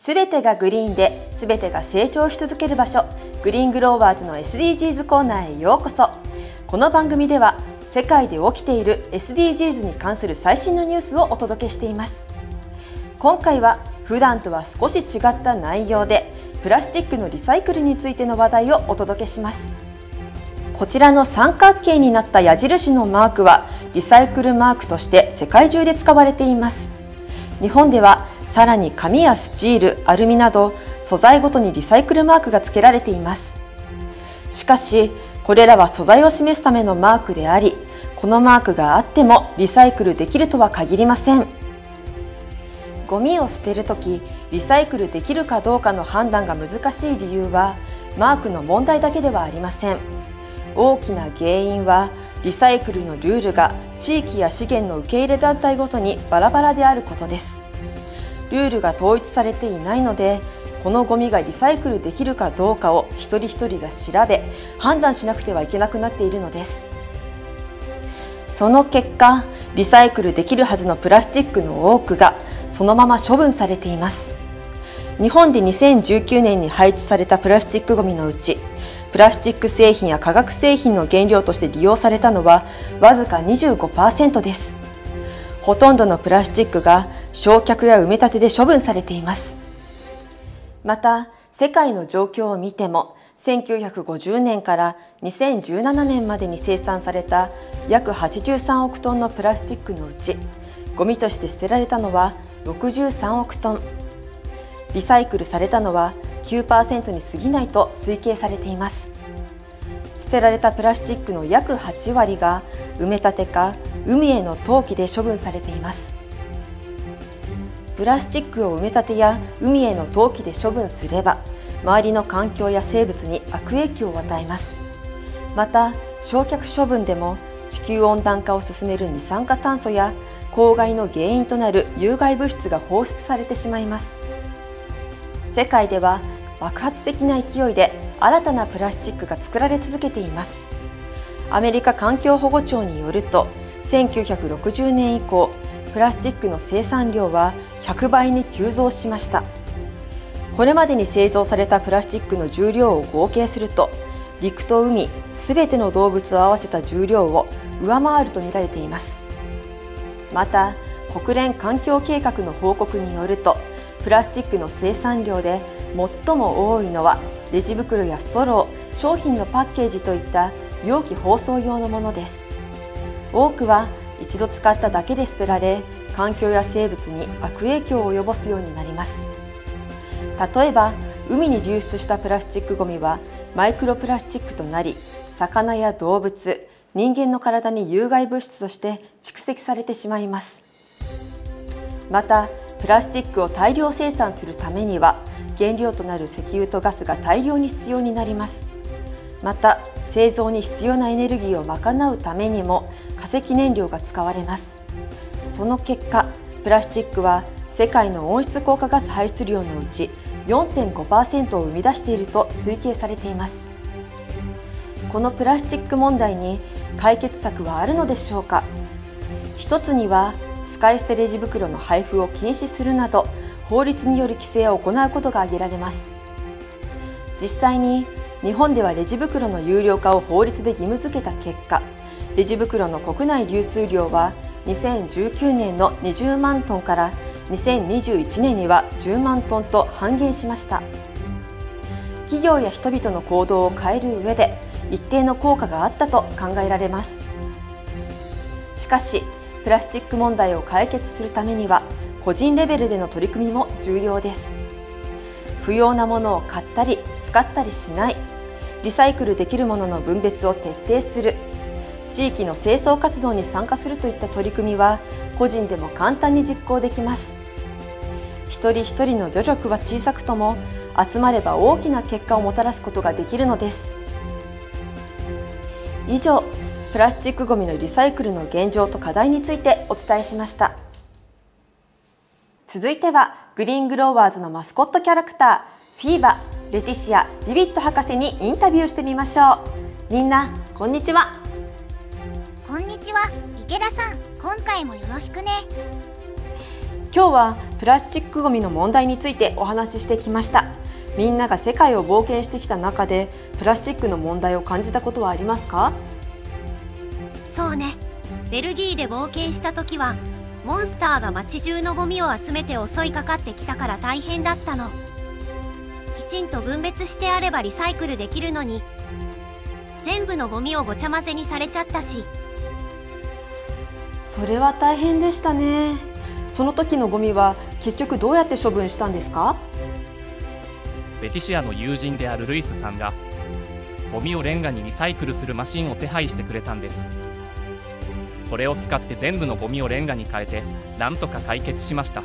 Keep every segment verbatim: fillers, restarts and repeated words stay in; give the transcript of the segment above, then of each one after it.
すべてがグリーンで、すべてが成長し続ける場所、グリーングローバーズの エスディージーズ コーナーへようこそ。この番組では世界で起きている エスディージーズ に関する最新のニュースをお届けしています。今回は普段とは少し違った内容で、プラスチックのリサイクルについての話題をお届けします。こちらの三角形になった矢印のマークはリサイクルマークとして世界中で使われています。日本ではさらに紙やスチール、アルミなど素材ごとにリサイクルマークが付けられています。しかしこれらは素材を示すためのマークであり、このマークがあってもリサイクルできるとは限りません。ゴミを捨てるとき、リサイクルできるかどうかの判断が難しい理由はマークの問題だけではありません。大きな原因はリサイクルのルールが地域や資源の受け入れ団体ごとにバラバラであることです。ルールが統一されていないので、このゴミがリサイクルできるかどうかを一人一人が調べ判断しなくてはいけなくなっているのです。その結果、リサイクルできるはずのプラスチックの多くがそのまま処分されています。日本でにせんじゅうきゅうねんに排出されたプラスチックゴミのうち、プラスチック製品や化学製品の原料として利用されたのはわずか にじゅうごパーセント です。ほとんどのプラスチックが焼却や埋め立てで処分されています。また、世界の状況を見ても、せんきゅうひゃくごじゅうねんからにせんじゅうななねんまでに生産された約はちじゅうさんおくトンのプラスチックのうち、ゴミとして捨てられたのはろくじゅうさんおくトン、リサイクルされたのは きゅうパーセント に過ぎないと推計されています。捨てられたプラスチックの約はちわりが埋め立てか海への投棄で処分されています。プラスチックを埋め立てや海への投棄で処分すれば、周りの環境や生物に悪影響を与えます。また、焼却処分でも地球温暖化を進める二酸化炭素や公害の原因となる有害物質が放出されてしまいます。世界では爆発的な勢いで新たなプラスチックが作られ続けています。アメリカ環境保護庁によると、せんきゅうひゃくろくじゅうねん以降、プラスチックの生産量はひゃくばいに急増しました。これまでに製造されたプラスチックの重量を合計すると、陸と海すべての動物を合わせた重量を上回るとみられています。また、国連環境計画の報告によると、プラスチックの生産量で最も多いのはレジ袋やストロー、商品のパッケージといった容器包装用のものです。多くは一度使っただけで捨てられ、環境や生物に悪影響を及ぼすようになります。例えば、海に流出したプラスチックごみはマイクロプラスチックとなり、魚や動物、人間の体に有害物質として蓄積されてしまいます。また、プラスチックを大量生産するためには原料となる石油とガスが大量に必要になります。また、製造に必要なエネルギーを賄うためにも化石燃料が使われます。その結果、プラスチックは世界の温室効果ガス排出量のうち よんてんごパーセント を生み出していると推計されています。このプラスチック問題に解決策はあるのでしょうか。一つには、使い捨てレジ袋の配布を禁止するなど法律による規制を行うことが挙げられます。実際に日本ではレジ袋の有料化を法律で義務付けた結果、レジ袋の国内流通量はにせんじゅうきゅうねんのにじゅうまんトンからにせんにじゅういちねんにはじゅうまんトンと半減しました。企業や人々の行動を変える上で一定の効果があったと考えられます。しかし、プラスチック問題を解決するためには個人レベルでの取り組みも重要です。不要なものを買ったり使ったりしない、リサイクルできるものの分別を徹底する、地域の清掃活動に参加するといった取り組みは個人でも簡単に実行できます。一人一人の努力は小さくとも集まれば大きな結果をもたらすことができるのです。以上、プラスチックごみのリサイクルの現状と課題についてお伝えしました。続いてはグリーングローワーズのマスコットキャラクターフィーバ、レティシア、ビビット博士にインタビューしてみましょう。みんなこんにちは。 こんにちは、池田さん。今回もよろしくね。 今日はプラスチックごみの問題についてお話ししてきました。みんなが世界を冒険してきた中でプラスチックの問題を感じたことはありますか？ そうね。ベルギーで冒険した時はモンスターが街中のゴミを集めて襲いかかってきたから大変だったの。きちんと分別してあればリサイクルできるのに、全部のゴミをごちゃ混ぜにされちゃったし。 それは大変でしたね。その時のゴミは結局どうやって処分したんですか？ レティシアの友人であるルイスさんがゴミをレンガにリサイクルするマシンを手配してくれたんです。それを使って全部のゴミをレンガに変えてなんとか解決しました。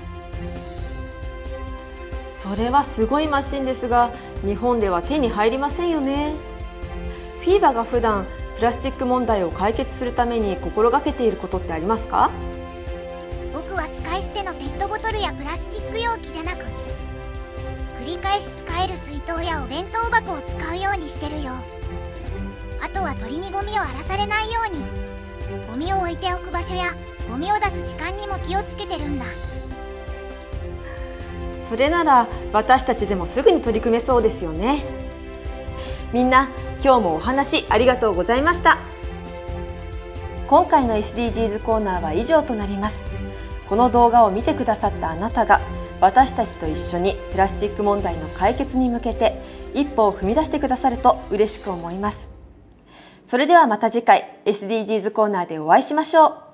それはすごいマシンですが、日本では手に入りませんよね。フィーバが普段プラスチック問題を解決するために心がけていることってありますか？ 僕は使い捨てのペットボトルやプラスチック容器じゃなく、繰り返し使える水筒やお弁当箱を使うようにしてるよ。あとは鳥にゴミを荒らされないように、ゴミを置いておく場所やゴミを出す時間にも気をつけてるんだ。 それなら私たちでもすぐに取り組めそうですよね。みんな今日もお話ありがとうございました。今回の エスディージーズ コーナーは以上となります。この動画を見てくださったあなたが私たちと一緒にプラスチック問題の解決に向けて一歩を踏み出してくださると嬉しく思います。それではまた次回 エスディージーズ コーナーでお会いしましょう。